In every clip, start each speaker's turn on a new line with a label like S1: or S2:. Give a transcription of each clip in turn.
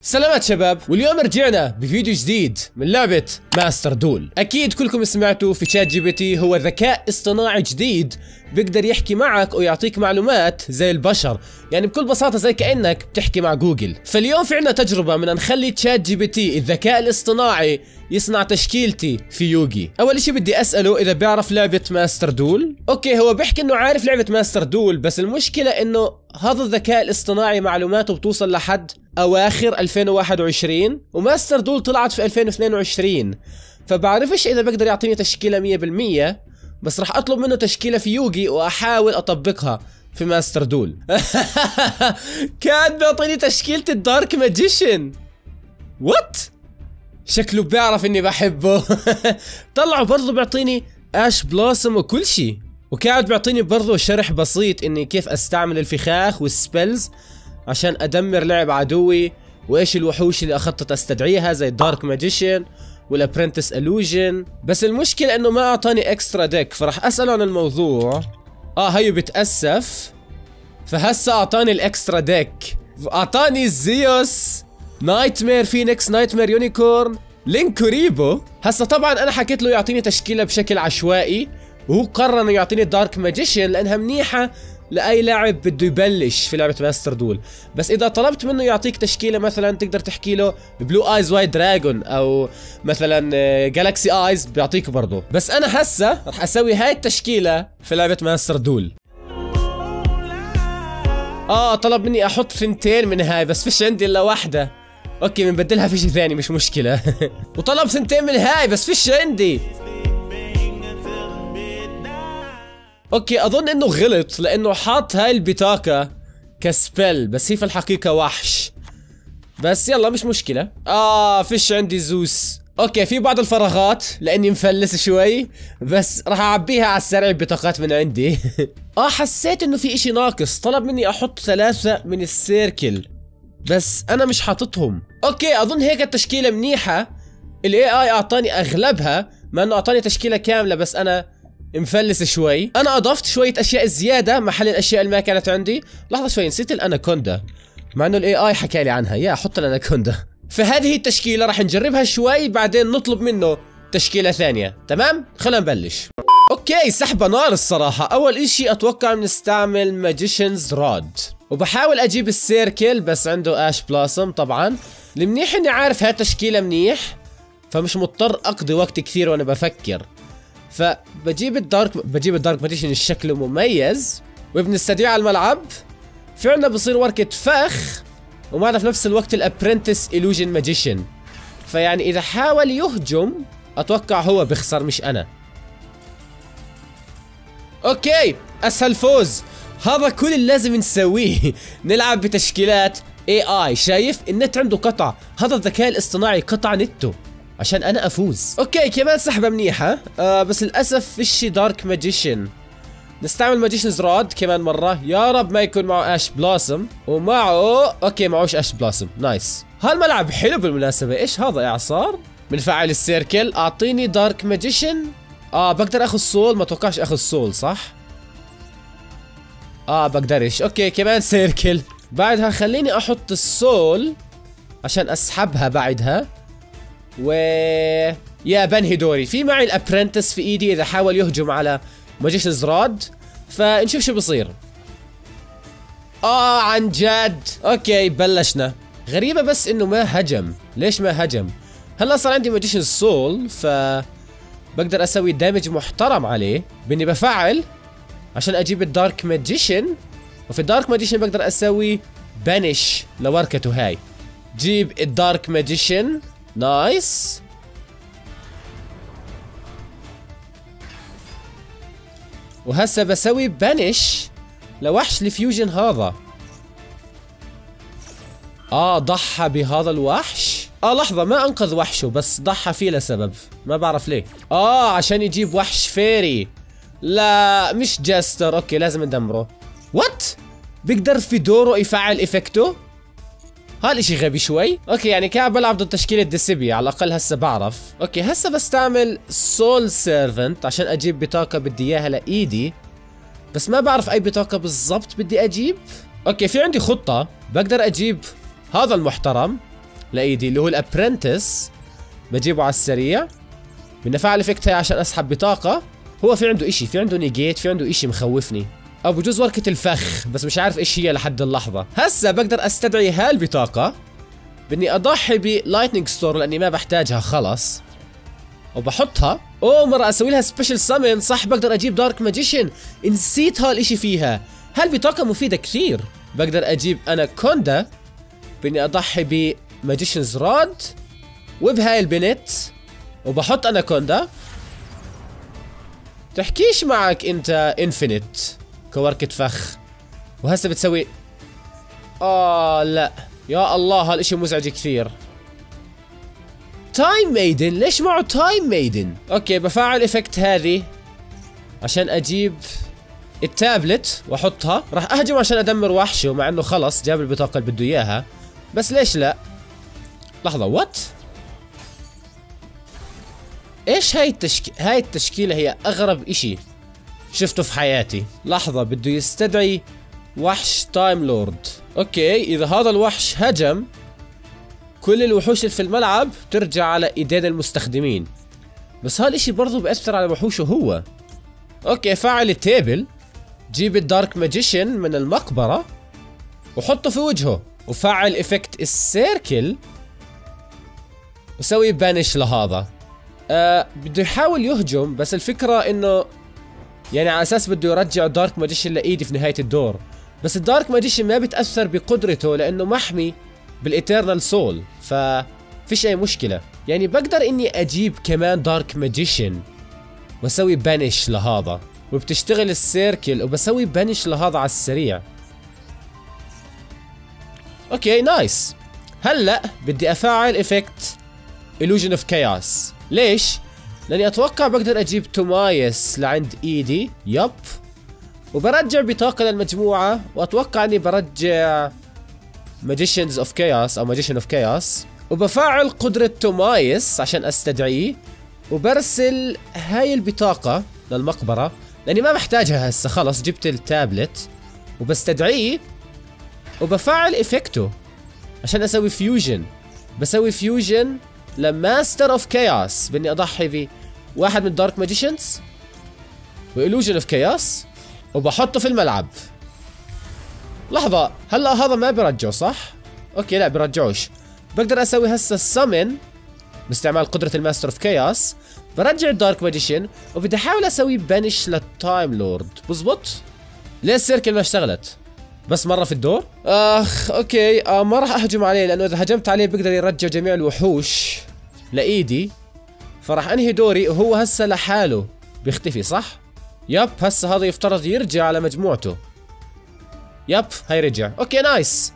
S1: سلامات شباب، واليوم رجعنا بفيديو جديد من لعبة ماستر دول. اكيد كلكم سمعتوا في شات جي بي تي هو ذكاء اصطناعي جديد بيقدر يحكي معك ويعطيك معلومات زي البشر، يعني بكل بساطة زي كأنك بتحكي مع جوجل. فاليوم في عنا تجربة من نخلي شات جي بي تي الذكاء الاصطناعي يصنع تشكيلتي في يوغي. اول اشي بدي اسأله اذا بيعرف لعبة ماستر دول. اوكي، هو بيحكي انه عارف لعبة ماستر دول، بس المشكلة انه هذا الذكاء الاصطناعي معلوماته بتوصل لحد اواخر 2021 وماستر دول طلعت في 2022، فبعرفش اذا بقدر يعطيني تشكيلة 100%، بس راح اطلب منه تشكيلة في يوغي واحاول اطبقها في ماستر دول. كان بيعطيني تشكيلة الدارك ماجيشن. وات؟ شكله بيعرف اني بحبه. طلعوا برضو بيعطيني اش بلاسم وكل شيء، وقاعد بيعطيني برضو شرح بسيط اني كيف استعمل الفخاخ والسبيلز عشان ادمر لعب عدوي، وايش الوحوش اللي اخطط استدعيها زي الدارك ماجيشن والابرنتس الوجن. بس المشكلة انه ما اعطاني اكسترا ديك، فراح اسأله عن الموضوع. هيو بتأسف، فهسه اعطاني الاكسترا ديك، اعطاني زيوس، نايتمير فينيكس، نايتمير يونيكورن، لينكوريبو. هسه طبعا انا حكيت له يعطيني تشكيلة بشكل عشوائي، وهو قرر انه يعطيني الدارك ماجيشن لانها منيحة لاي لاعب بده يبلش في لعبة ماستر دول. بس اذا طلبت منه يعطيك تشكيلة مثلا تقدر تحكي له بلو ايز وايت دراجون او مثلا جالاكسي ايز، بيعطيك برضه. بس انا هسه رح اسوي هاي التشكيلة في لعبة ماستر دول. طلب مني احط ثنتين من هاي، بس فيش عندي الا واحدة. اوكي بنبدلها في شيء ثاني مش مشكلة. وطلب ثنتين من هاي بس فيش عندي. اوكي اظن انه غلط لانه حاط هاي البطاقة كسبل، بس هي في الحقيقة وحش. بس يلا مش مشكلة. فيش عندي زوس. اوكي في بعض الفراغات لاني مفلس شوي، بس راح اعبيها على السريع ببطاقات من عندي. حسيت انه في اشي ناقص، طلب مني احط 3 من السيركل بس انا مش حاططهم. اوكي اظن هيك التشكيلة منيحة. الاي اي اعطاني اغلبها، ما انه اعطاني تشكيلة كاملة بس انا مفلس شوي. انا اضفت شوية اشياء زيادة محل الاشياء اللي ما كانت عندي. لحظة شوي، نسيت الاناكوندا، مع انه الاي اي حكى لي عنها. يا احط الاناكوندا. فهذه التشكيلة راح نجربها شوي بعدين نطلب منه تشكيلة ثانية. تمام، خلينا نبلش. اوكي سحبة نار الصراحة. اول اشي اتوقع بنستعمل ماجيشنز رود، وبحاول اجيب السيركل بس عنده اش بلاسم. طبعا المنيح اني عارف هاي التشكيلة منيح، فمش مضطر اقضي وقت كثير وانا بفكر. فبجيب الدارك ماجيشن الشكل مميز، وبنستدعيه على الملعب. في عنا بصير وركة فخ، ومعنا في نفس الوقت الابرنتس إلوجن ماجيشن. فيعني اذا حاول يهجم اتوقع هو بخسر مش انا. اوكي اسهل فوز. هذا كل اللي لازم نسويه. نلعب بتشكيلات AI. شايف النت عنده قطع، هذا الذكاء الاصطناعي قطع نته عشان انا افوز. اوكي كمان سحبة منيحة. بس للاسف فيش دارك ماجيشن. نستعمل ماجيشنز رود كمان مرة. يا رب ما يكون معه اش بلاسم. ومعه اوكي معوش اش بلاسم. نايس. هالملعب حلو بالمناسبة. ايش هذا اعصار؟ بنفعل السيركل. اعطيني دارك ماجيشن. بقدر اخذ سول. ما توقعش اخذ سول صح؟ بقدرش. اوكي كمان سيركل. بعدها خليني احط السول عشان اسحبها بعدها. يا بنهي دوري. في معي الابرنتس في ايدي اذا حاول يهجم على ماجيشنز رود، فنشوف شو بصير. عن جد. اوكي بلشنا. غريبة بس انه ما هجم. ليش ما هجم؟ هلا صار عندي ماجيشنز سول، ف بقدر اسوي دامج محترم عليه باني بفعل عشان اجيب الدارك ماجيشن. وفي الدارك ماجيشن بقدر اسوي بانش لوركته هاي. جيب الدارك ماجيشن. نايس. وهسه بسوي بانش لوحش الفيوجن هذا. ضحى بهذا الوحش. لحظة، ما انقذ وحشه بس ضحى فيه لسبب ما بعرف ليه. عشان يجيب وحش فيري. لا مش جاستر. اوكي لازم ندمره. وات؟ بيقدر في دوره يفعل افكته؟ هالاشي غبي شوي. اوكي يعني كان بلعب ضد تشكيلة ديسيبي على الاقل هسه بعرف. اوكي هسه بستعمل سول سيرفنت عشان اجيب بطاقة بدي اياها لايدي، بس ما بعرف اي بطاقة بالضبط بدي اجيب. اوكي في عندي خطة. بقدر اجيب هذا المحترم لايدي اللي هو الابرنتس، بجيبه على السريع. بدنا نفعل افكت هاي عشان اسحب بطاقة. هو في عنده اشي، في عنده نيجيت، في عنده اشي مخوفني، او بجوز وركة الفخ، بس مش عارف ايش هي لحد اللحظة. هسا بقدر استدعي هاي البطاقة، بدي اضحي بلايتنينج ستور لاني ما بحتاجها خلص، وبحطها. مرة اسوي لها سبيشل سامن، صح بقدر اجيب دارك ماجيشن، نسيت هالاشي فيها. هالبطاقة مفيدة كثير. بقدر اجيب اناكوندا، بدي اضحي بماجيشنز رود وبهاي البنت، وبحط اناكوندا. تحكيش معك انت انفينيت كوركة فخ. وهسه بتسوي لا يا الله هالاشي مزعج كثير. تايم ميدن، ليش معه تايم ميدن؟ اوكي بفعل افكت هذه عشان اجيب التابلت واحطها. راح اهجم عشان ادمر وحشه، مع انه خلص جاب البطاقة اللي بده اياها، بس ليش لا؟ لحظة، وات؟ ايش هاي هاي التشكيلة هي اغرب اشي شفته في حياتي. لحظة، بده يستدعي وحش تايم لورد. اوكي، اذا هذا الوحش هجم، كل الوحوش اللي في الملعب ترجع على ايدين المستخدمين، بس هالاشي برضو بأثر على وحوشه هو. اوكي، فعل التيبل، جيب الدارك ماجيشن من المقبرة وحطه في وجهه، وفعل افكت السيركل وسوي بانش لهذا. بده يحاول يهجم، بس الفكرة انه يعني على اساس بده يرجع دارك ماجيشن لايدي في نهاية الدور، بس الدارك ماجيشن ما بتأثر بقدرته لانه محمي بالإترنال سول، ففيش اي مشكلة. يعني بقدر اني اجيب كمان دارك ماجيشن واسوي بانش لهذا، وبتشتغل السيركل، وبسوي بانش لهذا على السريع. اوكي نايس. هلا بدي افعل افكت illusion of chaos. ليش؟ لاني اتوقع بقدر اجيب تومايس لعند ايدي. يب، وبرجع بطاقة للمجموعة، واتوقع اني برجع Magicians of Chaos او Magician of Chaos، وبفعل قدرة تومايس عشان استدعيه، وبرسل هاي البطاقة للمقبرة لاني ما بحتاجها هسه، خلص جبت التابلت، وبستدعيه وبفعل افكته عشان اسوي فيوجن. بسوي فيوجن لماستر اوف كايوس، باني اضحي بواحد من الدارك ماجيشنز وإلوجن اوف كايوس، وبحطه في الملعب. لحظة، هلا هذا ما برجعه صح؟ اوكي لا برجعوش. بقدر اسوي هسه السمن باستعمال قدرة الماستر اوف كايوس، برجع الدارك ماجيشن، وبدي احاول اسوي بانش للتايم لورد. بزبط؟ ليه السيركل ما اشتغلت؟ بس مرة في الدور؟ اوكي، ما راح اهجم عليه، لانه اذا هجمت عليه بقدر يرجع جميع الوحوش لايدي، فراح انهي دوري، وهو هسه لحاله بيختفي صح؟ يب، هسه هذا يفترض يرجع على مجموعته. يب، هاي رجع. اوكي نايس.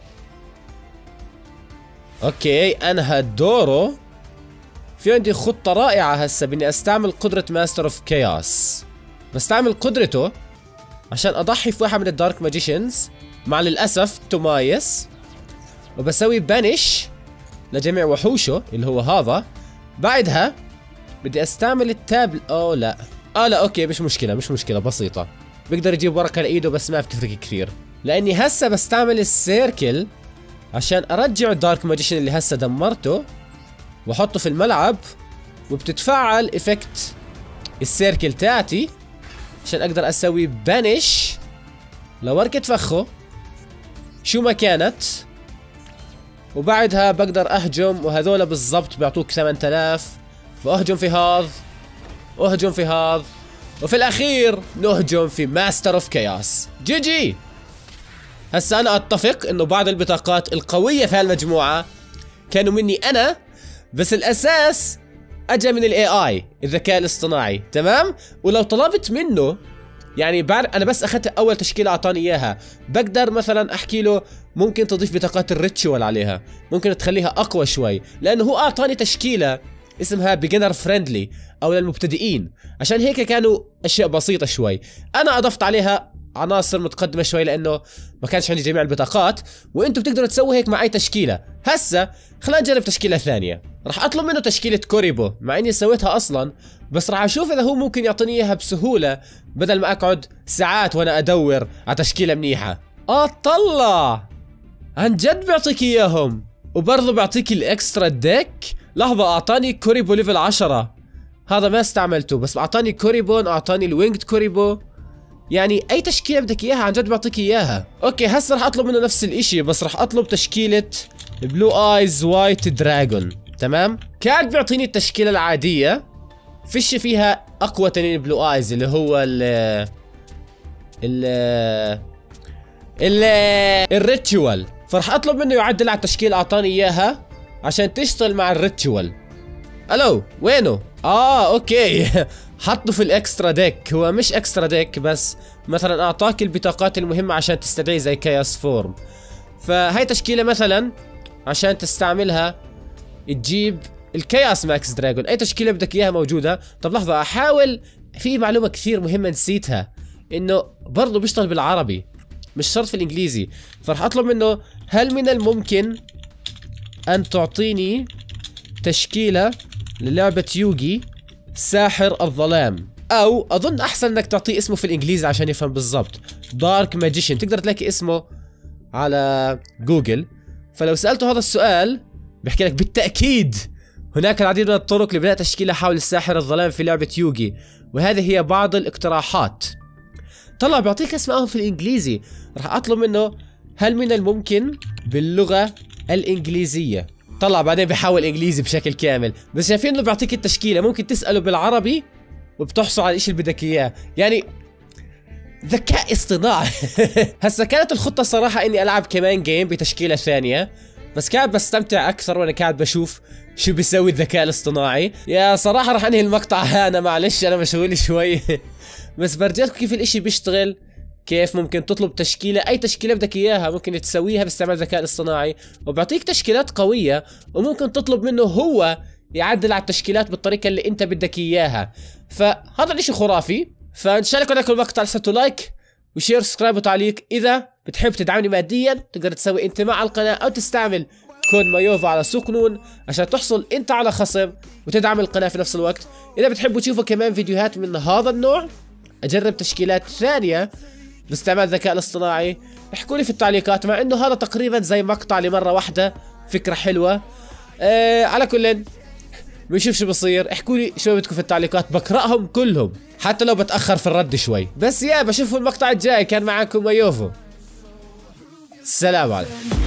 S1: اوكي، انهى دوره. في عندي خطة رائعة هسه، باني استعمل قدرة ماستر اوف كايوس. بستعمل قدرته عشان اضحي في واحد من الدارك ماجيشنز مع للاسف تومايس، وبسوي بانش لجميع وحوشه اللي هو هذا. بعدها بدي استعمل التابل. لا لا اوكي، مش مشكلة بسيطة. بقدر يجيب ورقة لايده، بس ما بتفرق كثير، لاني هسه بستعمل السيركل عشان ارجع الدارك ماجيشن اللي هسه دمرته واحطه في الملعب، وبتتفعل افكت السيركل تاعتي عشان اقدر اسوي بانش لوركة فخه شو ما كانت، وبعدها بقدر اهجم، وهذول بالضبط بيعطوك 8000. فاهجم في هذا، اهجم في هذا، وفي الاخير نهجم في ماستر اوف كايوس. جي. هسا انا اتفق انه بعض البطاقات القوية في هالمجموعة كانوا مني انا، بس الاساس اجى من الاي اي، الذكاء الاصطناعي، تمام؟ ولو طلبت منه، يعني بعد انا بس اخذت اول تشكيله اعطاني اياها، بقدر مثلا احكي له ممكن تضيف بطاقات الريتشوال عليها، ممكن تخليها اقوى شوي، لانه هو اعطاني تشكيله اسمها بيجنر فريندلي او للمبتدئين، عشان هيك كانوا اشياء بسيطه شوي. انا اضفت عليها عناصر متقدمه شوي لانه ما كانش عندي جميع البطاقات، وانتم بتقدروا تسووا هيك مع اي تشكيله. هسه خلينا نجرب تشكيله ثانيه. راح اطلب منه تشكيله كوريبو، مع اني سويتها اصلا، بس راح اشوف اذا هو ممكن يعطيني اياها بسهوله بدل ما اقعد ساعات وانا ادور على تشكيله منيحه. طلع عن جد بيعطيك اياهم. وبرضه بيعطيك الاكسترا ديك. لحظة، اعطاني كوريبو ليفل 10، هذا ما استعملته، بس اعطاني كوريبون، اعطاني الوينجد كوريبو. يعني اي تشكيلة بدك اياها عن جد بعطيك اياها. اوكي هسه رح اطلب منه نفس الاشي، بس رح اطلب تشكيلة بلو ايز وايت دراجون. تمام، كان بيعطيني التشكيلة العادية، فيش فيها اقوى تنين بلو ايز اللي هو الريتشوال، فرح اطلب منه يعدل على التشكيلة اعطاني اياها عشان تشتغل مع الريتشوال. الو وينه؟ اوكي حطه في الاكسترا ديك. هو مش اكسترا ديك، بس مثلا اعطاك البطاقات المهمة عشان تستدعي زي كاياس فورم. فهي تشكيلة مثلا عشان تستعملها تجيب الكاياس ماكس دراجون، اي تشكيلة بدك اياها موجودة. طب لحظة، احاول، في معلومة كثير مهمة نسيتها، انه برضه بيشتغل بالعربي مش شرط في الانجليزي. فرح اطلب منه هل من الممكن ان تعطيني تشكيلة للعبة يوغي ساحر الظلام، او اظن احسن انك تعطيه اسمه في الانجليزي عشان يفهم بالضبط، دارك ماجيشن. تقدر تلاقي اسمه على جوجل، فلو سألته هذا السؤال بحكي لك بالتأكيد هناك العديد من الطرق لبناء تشكيلة حول الساحر الظلام في لعبة يوغي، وهذه هي بعض الاقتراحات. طلع بيعطيك اسمائهم في الانجليزي. راح اطلب منه هل من الممكن باللغة الانجليزية. طلع بعدين بحاول انجليزي بشكل كامل، بس شايفين انه بيعطيك التشكيلة، ممكن تسأله بالعربي وبتحصل على الاشي اللي بدك اياه. يعني ذكاء اصطناعي. هسا كانت الخطة صراحة اني العب كمان جيم بتشكيلة ثانية، بس كان بستمتع اكثر وانا قاعد بشوف شو بيسوي الذكاء الاصطناعي. يا صراحة رح انهي المقطع هنا، معلش انا مشغول شوي. بس برجيتكم كيف الاشي بيشتغل، كيف ممكن تطلب تشكيلة، اي تشكيلة بدك اياها ممكن تسويها باستعمال الذكاء الاصطناعي، وبعطيك تشكيلات قوية، وممكن تطلب منه هو يعدل على التشكيلات بالطريقة اللي انت بدك اياها. فهذا الاشي خرافي. فان شاء الله لكم المقطع لساتوا لايك وشير سبسكرايب وتعليق. اذا بتحب تدعمني ماديا تقدر تسوي انتماء على القناة او تستعمل كود مايوفا على سوق نون عشان تحصل انت على خصم وتدعم القناة في نفس الوقت. اذا بتحبوا تشوفوا كمان فيديوهات من هذا النوع، اجرب تشكيلات ثانية باستعمال الذكاء الاصطناعي، احكوا لي في التعليقات، مع انه هذا تقريبا زي مقطع لمرة واحدة، فكرة حلوة. على كل بنشوف شو بصير. احكوا لي شو بدكم في التعليقات، بقرأهم كلهم حتى لو بتأخر في الرد شوي. بس بشوفكم المقطع الجاي. كان معاكم مايوفو، السلام عليكم.